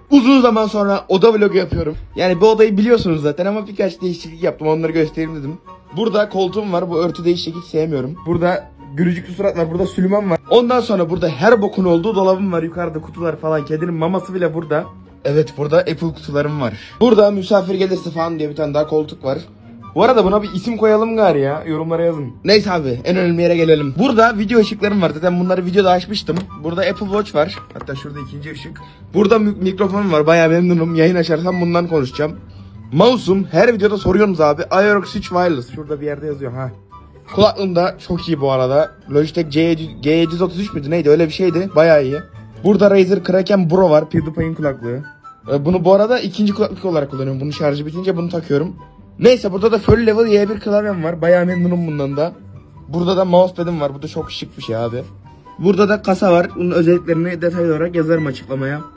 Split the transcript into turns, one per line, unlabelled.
Uzun zaman sonra oda vlogu yapıyorum. Yani bu odayı biliyorsunuz zaten ama birkaç değişiklik yaptım, onları göstereyim dedim. Burada koltuğum var, bu örtü değişik, hiç sevmiyorum. Burada gülücüklü surat var, burada Süleyman var. Ondan sonra burada her bokun olduğu dolabım var, yukarıda kutular falan, kedinin maması bile burada. Evet, burada Apple kutularım var. Burada misafir gelirse falan diye bir tane daha koltuk var. Bu arada buna bir isim koyalım gari ya. Yorumlara yazın. Neyse abi, en önemli yere gelelim. Burada video ışıklarım var. Zaten bunları videoda açmıştım. Burada Apple Watch var. Hatta şurada ikinci ışık. Burada mikrofonum var. Bayağı memnunum. Yayın açarsam bundan konuşacağım. Mouse'um. Her videoda soruyorsunuz abi. Aerox 3 Wireless. Şurada bir yerde yazıyor ha. Kulaklığım da çok iyi bu arada. Logitech G733 müydü neydi, öyle bir şeydi. Bayağı iyi. Burada Razer Kraken Pro var. PewDiePie'in kulaklığı. Bunu bu arada ikinci kulaklık olarak kullanıyorum. Bunu şarjı bitince bunu takıyorum. Neyse, burada da full level Y1 klavyem var. Bayağı memnunum bundan da. Burada da mousepad'im var. Bu da çok şık bir şey abi. Burada da kasa var. Bunun özelliklerini detaylı olarak yazarım açıklamaya.